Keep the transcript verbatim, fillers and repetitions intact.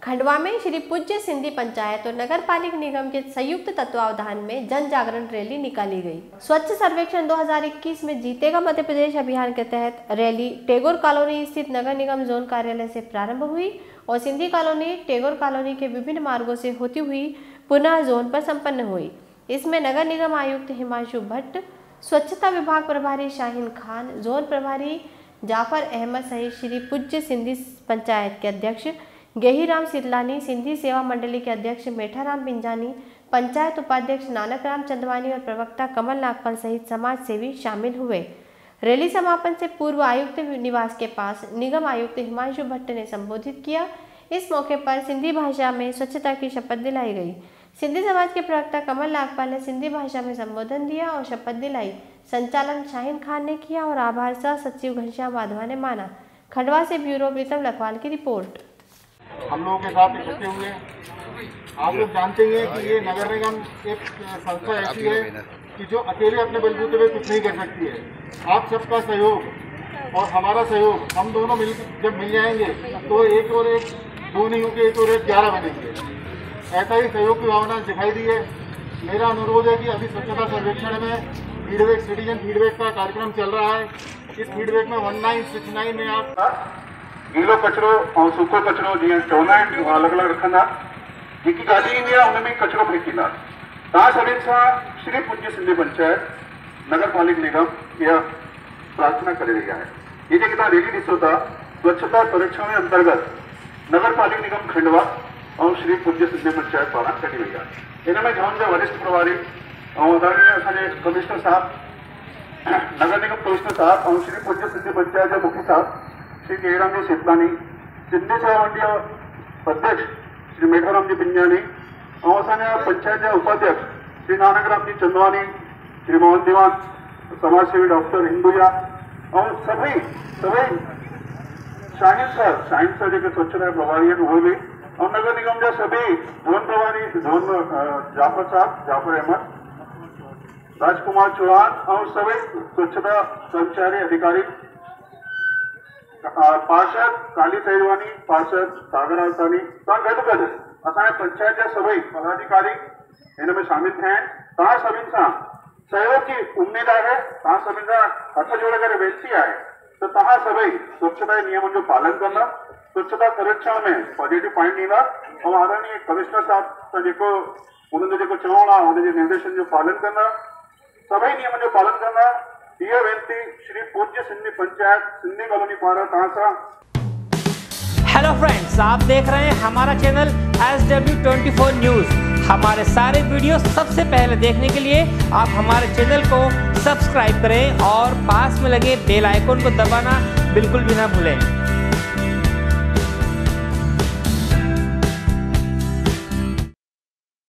खंडवा में श्री पूज्य सिंधी पंचायत और नगर पालिक निगम के संयुक्त तत्वावधान में जन जागरण रैली निकाली गई। स्वच्छ सर्वेक्षण दो हज़ार इक्कीस में जीतेगा मध्य प्रदेश अभियान के तहत रैली टैगोर कॉलोनी स्थित नगर निगम जोन कार्यालय से प्रारंभ हुई और सिंधी कॉलोनी टैगोर कॉलोनी के विभिन्न मार्गों से होती हुई पुनः जोन पर संपन्न हुई। इसमें नगर निगम आयुक्त हिमांशु भट्ट, स्वच्छता विभाग प्रभारी शाहीन खान, जोन प्रभारी जाफर अहमद सहित श्री पूज्य सिंधी पंचायत के अध्यक्ष गेहीराम सिरलानी, सिंधी सेवा मंडली के अध्यक्ष मेठाराम पिंजानी, पंचायत उपाध्यक्ष नानक राम चंदवानी और प्रवक्ता कमल नागपाल सहित समाज सेवी शामिल हुए। रैली समापन से पूर्व आयुक्त निवास के पास निगम आयुक्त हिमांशु भट्ट ने संबोधित किया। इस मौके पर सिंधी भाषा में स्वच्छता की शपथ दिलाई गई। सिंधी समाज के प्रवक्ता कमल नागपाल ने सिंधी भाषा में संबोधन दिया और शपथ दिलाई। संचालन शाहीन खान ने किया और आभार सह सचिव घनश्याम वाधवा ने माना। खंडवा से ब्यूरो प्रीतम लखवाल की रिपोर्ट। हम लोगों के साथ इकट्ठे हुए। आप लोग जानते हैं कि ये नगर निगम एक संस्था ऐसी है कि जो अकेले अपने बलबूते पे कुछ नहीं कर सकती है। आप सबका सहयोग और हमारा सहयोग, हम दोनों मिल जब मिल जाएंगे तो एक और एक दो नहीं होंगे, एक और एक ग्यारह बनेंगे। ऐसा ही सहयोग की भावना दिखाई दी है। मेरा अनुरोध है कि अभी स्वच्छता सर्वेक्षण में फीडबैक सिटीजन फीडबैक का कार्यक्रम चल रहा है। इस फीडबैक में वन नाइन सिक्स नाइन में आप गीलो कचरो और सूको कचरो जीअं चवंदा आहिनि अलॻि अलॻि रखंदा, जेकी गाॾी ईंदी आहे हुन में कचरो फेंकींदा। तव्हां सभिनि सां श्री पूज्य सिंधी पंचायत नगर पालिक निगम इहा प्रार्थना करे रही आहे। ये जेकी तव्हां रैली ॾिसो था स्वच्छता सर्वेक्षण जे अंतर्गत नगर पालिक निगम खंडवा और श्री पूज्य सिंधी पंचायत पारां कढी वई आहे। हिन में जोन जा वरिष्ठ प्रभारी ऐं आदरणीय असांजे कमिश्नर साहब, नगर निगम कमिश्नर साहब और श्री पूज्य सिंधी पंचायत जा मुखी साहब श्री गेहीराम जी सिरलानी, सिंधी सेवा मंडली अध्यक्ष श्री मेठाराम जी पिंजानी और असांजा पंचायत जा उपाध्यक्ष श्री नानक राम जी चंदवानी, श्री मोहन दीवान, समाज सेवी डॉक्टर हिंदुया और सभी सभी Shaheen sir Shaheen sir JK स्वच्छता प्रभारी हैं उहे भी और नगर निगम जा सभी जोन प्रभारी जोन जाफर साहब जाफर अहमद, राजकुमार चौहान और सभी स्वच्छता कर्मचारी अधिकारी, पार्षद काली सैलवानी, पार्षद सागर आसानी, तव्हां गॾु गॾु असांजे पंचायत जा सभई पदाधिकारी हिन में शामिल थिया आहिनि। तव्हां सभिनि सां सहयोग की उम्मीद आहे। तव्हां सभिनि सां हथ जोड़े करे वेनिती आहे त तव्हां सभई स्वच्छता जे नियमनि जो पालन कंदा, स्वच्छता सर्वेक्षण में पॉजिटिव पॉइंट ॾींदा ऐं आदरणीय कमिश्नर साहब सां जेको उन्हनि जो जेको चवणु आहे उनजे निर्देशन जो पालन कंदा, सभई नियमनि जो पालन कंदा। ये वेनिती श्री पूज्य सिंधी पंचायत सिंधी कॉलोनी पारा तांसा। हेलो फ्रेंड्स, आप देख रहे हैं हमारा channel S W twenty four news. हमारे सारे वीडियो सबसे पहले देखने के लिए आप हमारे चैनल को सब्सक्राइब करें और पास में लगे बेल आइकन को दबाना बिल्कुल भी ना भूलें।